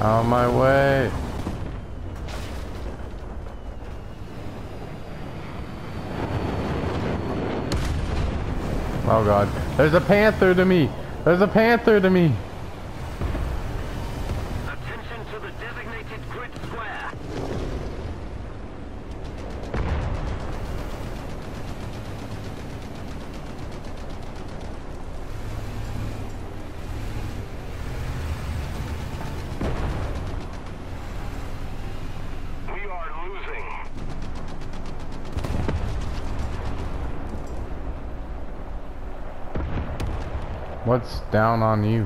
On my way. Oh god. There's a panther to me. There's a panther to me. Attention to the designated grid square. We are losing. What's down on you?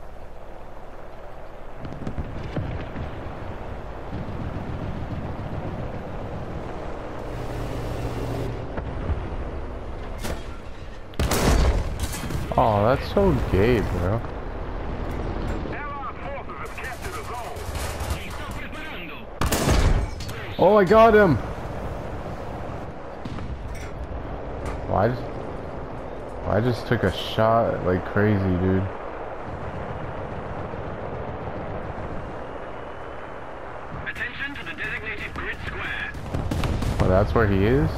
Oh, that's so gay, bro. Allied forces have captured a zone. Oh, I got him. Well, I just took a shot like crazy, dude. Attention to the designated grid square. Oh, that's where he is?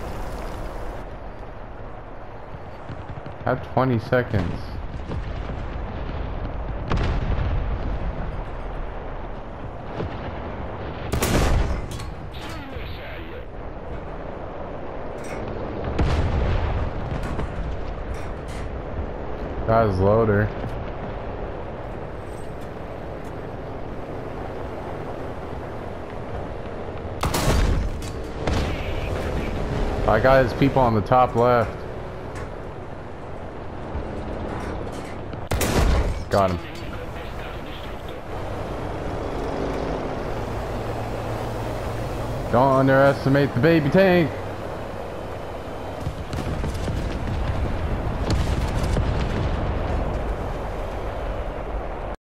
I have 20 seconds. That was loader. I got his people on the top left. Got him. Don't underestimate the baby tank.